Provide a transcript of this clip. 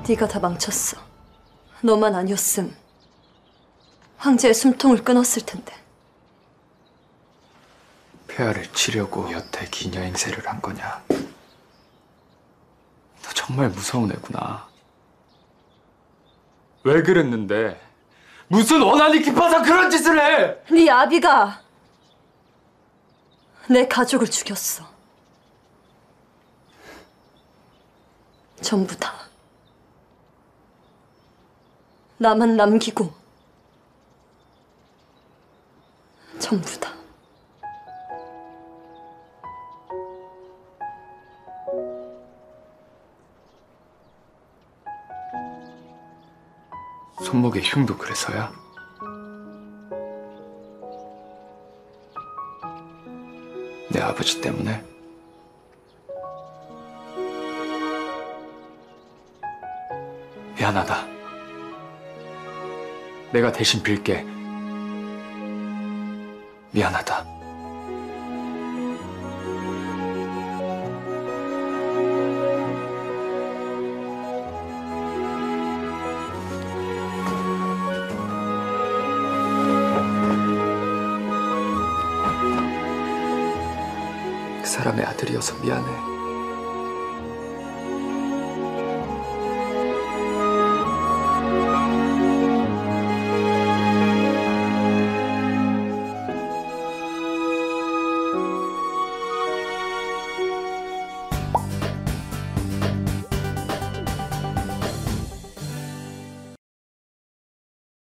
네가 다 망쳤어. 너만 아니었음 황제의 숨통을 끊었을 텐데. 폐하를 치려고 여태 기녀 행세를 한 거냐? 너 정말 무서운 애구나. 왜 그랬는데? 무슨 원한이 깊어서 그런 짓을 해! 네 아비가 내 가족을 죽였어. 전부 다. 나만 남기고 전부 다. 손목에 흉도 그래서야? 내 아버지 때문에? 미안하다. 내가 대신 빌게. 미안하다. 그 사람의 아들이어서 미안해.